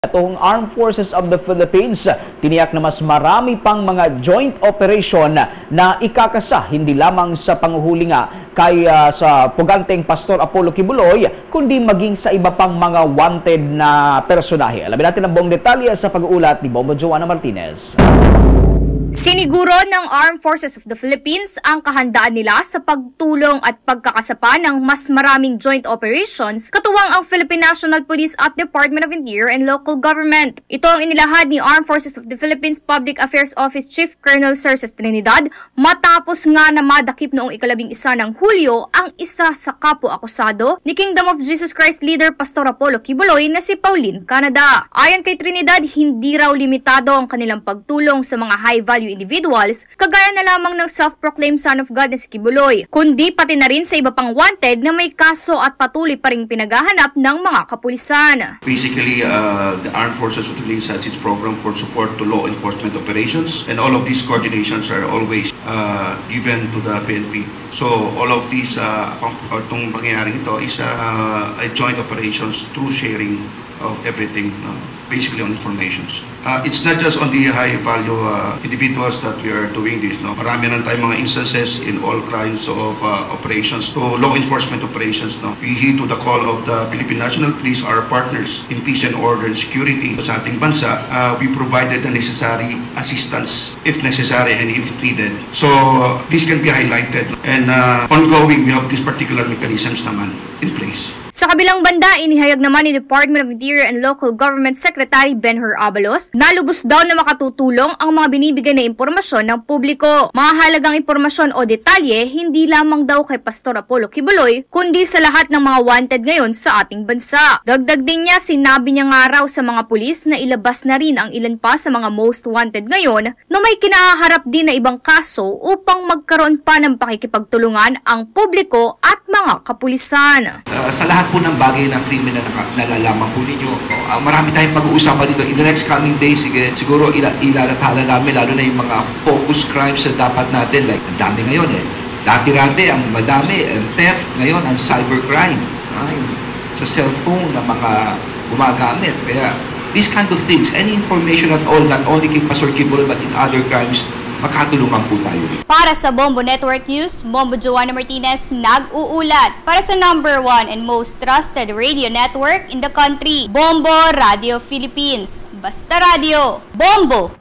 Itong Armed Forces of the Philippines, tiniyak na mas marami pang mga joint operation na ikakasa hindi lamang sa panguhuli nga kay sa puganteng Pastor Apollo Kibuloy, kundi maging sa iba pang mga wanted na personahe. Alamin natin ang buong detalye sa pag-uulat ni Bombo Joanna Martinez. Siniguro ng Armed Forces of the Philippines ang kahandaan nila sa pagtulong at pagkakasapa ng mas maraming joint operations katuwang ang Philippine National Police at Department of Interior and Local Government. Ito ang inilahad ni Armed Forces of the Philippines Public Affairs Office Chief Colonel Cerces Trinidad matapos nga na madakip noong 11 ng Hulyo ang isa sa kapwa-akusado ni Kingdom of Jesus Christ leader Pastor Apollo Kibuloy na si Pauline Canada. Ayon kay Trinidad, hindi raw limitado ang kanilang pagtulong sa mga high-value individuals, kagaya na lamang ng self-proclaimed son of God na si Kibuloy, kundi pati na rin sa iba pang wanted na may kaso at patuloy pa rin pinaghahanap ng mga kapulisan. Basically, the Armed Forces of the Philippines has its program for support to law enforcement operations, and all of these coordinations are always given to the PNP. So all of these, itong pangyayaring ito is a joint operations through sharing of everything, basically on informations. It's not just on the high value individuals that we are doing this. No? Marami na tayong mga instances in all kinds of operations, to law enforcement operations. No? We heed to the call of the Philippine National Police, our partners in peace and order and security sa ating bansa. We provided the necessary assistance if necessary and if needed. So this can be highlighted, and ongoing we have these particular mechanisms naman in place. Sa kabilang banda, inihayag naman ni Department of Interior and Local Government Secretary Benhur Abalos na lubos daw na makatutulong ang mga binibigay na impormasyon ng publiko. Mahalagang impormasyon o detalye hindi lamang daw kay Pastor Apollo Kibuloy, kundi sa lahat ng mga wanted ngayon sa ating bansa. Dagdag din niya, sinabi niya nga raw sa mga pulis na ilabas na rin ang ilan pa sa mga most wanted ngayon na may kinaharap din na ibang kaso upang magkaroon pa ng pakikipagtulungan ang publiko at mga kapulisan. Sa lahat po ng bagay ng krimen na nalalaman po ninyo, marami tayong pag-uusapan dito. In the next coming days, siguro ilalathala namin, lalo na yung mga focus crimes na dapat natin. Like, ang dami ngayon eh. Dati-rati, ang madami, ang theft, ngayon, ang cybercrime. Sa cellphone na mga gumagamit. Kaya, these kind of things, any information at all, not only kay Pastor Kibuloy, but in other crimes, makatulungan po tayo. Para sa Bombo Network News, Bombo Joanna Martinez nag-uulat para sa #1 and most trusted radio network in the country, Bombo Radio Philippines. Basta Radio, Bombo!